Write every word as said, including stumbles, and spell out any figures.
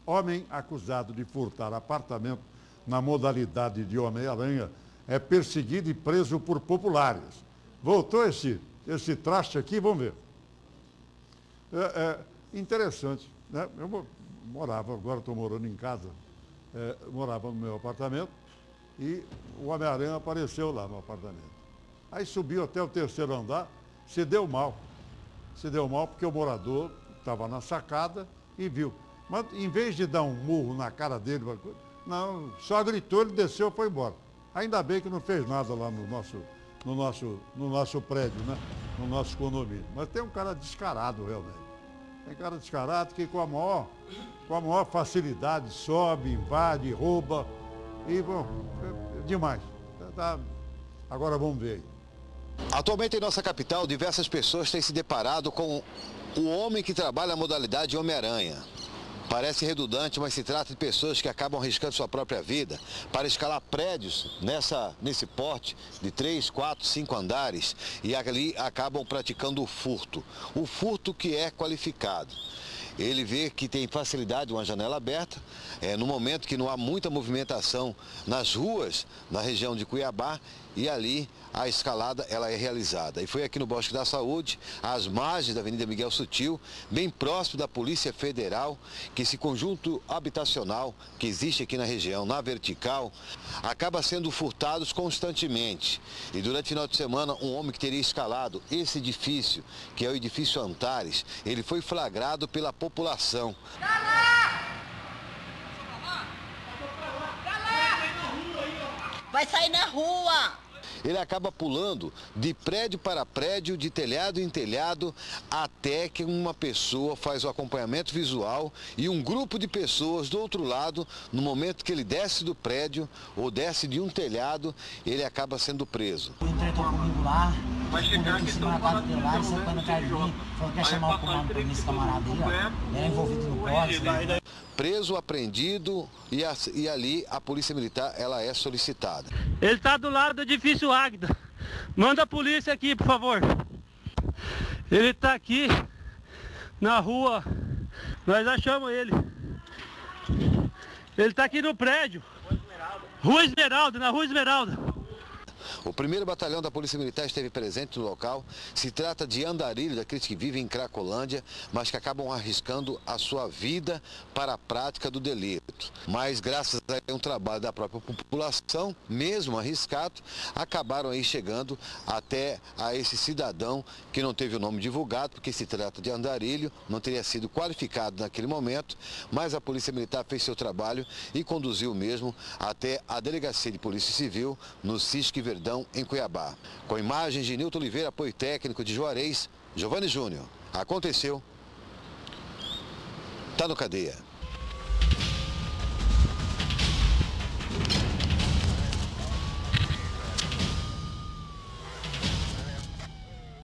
Homem acusado de furtar apartamento na modalidade de Homem-Aranha é perseguido e preso por populares. Voltou esse, esse traste aqui, vamos ver. É, é interessante, né? Eu morava, agora estou morando em casa, é, morava no meu apartamento e o Homem-Aranha apareceu lá no apartamento. Aí subiu até o terceiro andar, se deu mal. Se deu mal porque o morador estava na sacada e viu. Mas em vez de dar um murro na cara dele, não, só gritou, ele desceu e foi embora. Ainda bem que não fez nada lá no nosso, no nosso, no nosso prédio, né? No nosso condomínio. Mas tem um cara descarado realmente. Tem cara descarado que com a maior, com a maior facilidade sobe, invade, rouba. E, bom, é demais. Tá, agora vamos ver aí. Atualmente em nossa capital, diversas pessoas têm se deparado com o homem que trabalha a modalidade Homem-Aranha. Parece redundante, mas se trata de pessoas que acabam arriscando sua própria vida para escalar prédios nessa, nesse porte de três, quatro, cinco andares e ali acabam praticando o furto. O furto que é qualificado. Ele vê que tem facilidade, uma janela aberta, é, no momento que não há muita movimentação nas ruas, na região de Cuiabá, e ali a escalada ela é realizada. E foi aqui no Bosque da Saúde, às margens da Avenida Miguel Sutil, bem próximo da Polícia Federal, que esse conjunto habitacional que existe aqui na região, na vertical, acaba sendo furtados constantemente. E durante o final de semana, um homem que teria escalado esse edifício, que é o edifício Antares, ele foi flagrado pela população. Vai sair na rua! Ele acaba pulando de prédio para prédio, de telhado em telhado, até que uma pessoa faz o acompanhamento visual e um grupo de pessoas do outro lado, no momento que ele desce do prédio ou desce de um telhado, ele acaba sendo preso. Ele entrou comigo lá, vai chegar aqui na casa dele lá, você foi atrás de mim, falou que ia chamar o comando para esse camarada aí, ó, era envolvido no código. Preso, apreendido e, a, e ali a Polícia Militar ela é solicitada. Ele está do lado do edifício Águida. Manda a polícia aqui, por favor. Ele está aqui na rua. Nós achamos ele. Ele está aqui no prédio. Rua Esmeralda, na Rua Esmeralda. O primeiro batalhão da Polícia Militar esteve presente no local. Se trata de andarilho, daqueles que vivem em Cracolândia, mas que acabam arriscando a sua vida para a prática do delito. Mas graças a um trabalho da própria população, mesmo arriscado, acabaram aí chegando até a esse cidadão que não teve o nome divulgado, porque se trata de andarilho, não teria sido qualificado naquele momento, mas a Polícia Militar fez seu trabalho e conduziu mesmo até a Delegacia de Polícia Civil no Cisque Verdão, em Cuiabá. Com imagens de Nilton Oliveira, apoio técnico de Juarez, Giovanni Júnior. Aconteceu. Tá no Cadeia.